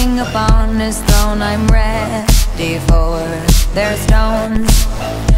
king upon his throne, I'm ready for their stones.